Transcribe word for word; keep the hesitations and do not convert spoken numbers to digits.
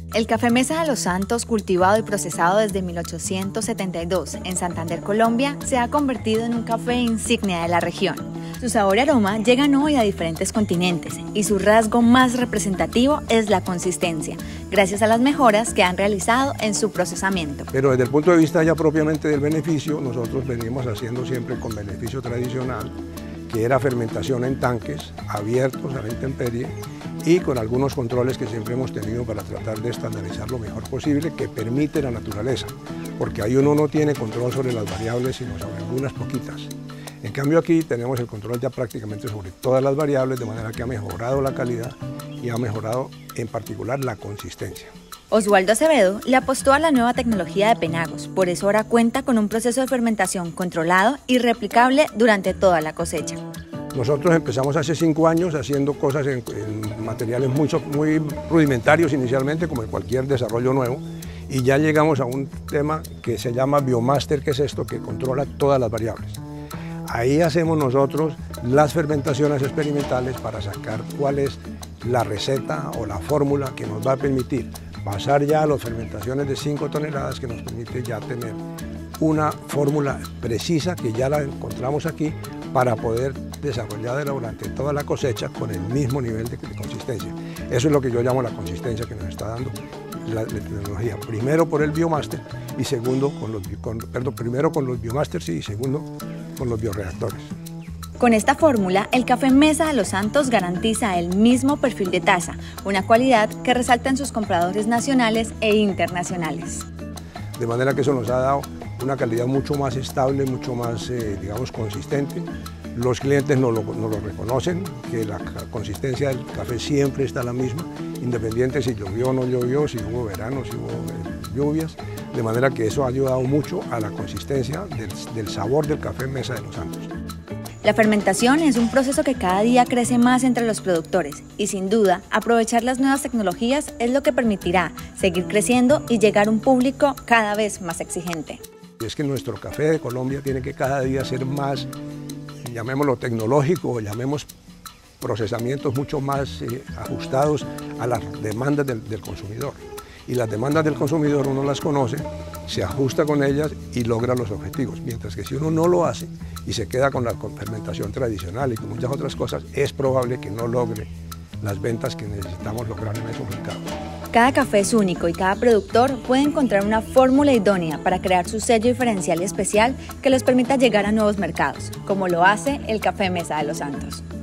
El café Mesa de los Santos, cultivado y procesado desde mil ochocientos setenta y dos en Santander, Colombia, se ha convertido en un café insignia de la región. Su sabor y aroma llegan hoy a diferentes continentes y su rasgo más representativo es la consistencia, gracias a las mejoras que han realizado en su procesamiento. Pero desde el punto de vista ya propiamente del beneficio, nosotros venimos haciendo siempre con beneficio tradicional, que era fermentación en tanques abiertos a la intemperie y con algunos controles que siempre hemos tenido para tratar de estandarizar lo mejor posible, que permite la naturaleza, porque ahí uno no tiene control sobre las variables, sino sobre algunas poquitas. En cambio aquí tenemos el control ya prácticamente sobre todas las variables, de manera que ha mejorado la calidad y ha mejorado en particular la consistencia. Oswaldo Acevedo le apostó a la nueva tecnología de Penagos, por eso ahora cuenta con un proceso de fermentación controlado y replicable durante toda la cosecha. Nosotros empezamos hace cinco años haciendo cosas en, en materiales muy, muy rudimentarios inicialmente, como en cualquier desarrollo nuevo, y ya llegamos a un tema que se llama Biomaster, que es esto, que controla todas las variables. Ahí hacemos nosotros las fermentaciones experimentales para sacar cuál es la receta o la fórmula que nos va a permitir pasar ya a las fermentaciones de cinco toneladas, que nos permite ya tener una fórmula precisa que ya la encontramos aquí para poder desarrollarla durante toda la cosecha con el mismo nivel de, de consistencia. Eso es lo que yo llamo la consistencia que nos está dando la, la tecnología. Primero por el Biomaster y segundo con los, con, perdón, primero con los Biomasters y segundo con los bioreactores. Con esta fórmula, el café Mesa de los Santos garantiza el mismo perfil de taza, una cualidad que resalta en sus compradores nacionales e internacionales. De manera que eso nos ha dado una calidad mucho más estable, mucho más, eh, digamos, consistente. Los clientes nos lo, nos lo reconocen, que la consistencia del café siempre está la misma, independiente si llovió o no llovió, si hubo verano, si hubo eh, lluvias. De manera que eso ha ayudado mucho a la consistencia del, del sabor del café Mesa de los Santos. La fermentación es un proceso que cada día crece más entre los productores y sin duda aprovechar las nuevas tecnologías es lo que permitirá seguir creciendo y llegar a un público cada vez más exigente. Es que nuestro café de Colombia tiene que cada día ser más, llamémoslo tecnológico, o llamemos procesamientos mucho más eh, ajustados a las demandas del, del consumidor. Y las demandas del consumidor uno las conoce, se ajusta con ellas y logra los objetivos. Mientras que si uno no lo hace y se queda con la fermentación tradicional y con muchas otras cosas, es probable que no logre las ventas que necesitamos lograr en esos mercados. Cada café es único y cada productor puede encontrar una fórmula idónea para crear su sello diferencial y especial que les permita llegar a nuevos mercados, como lo hace el café Mesa de los Santos.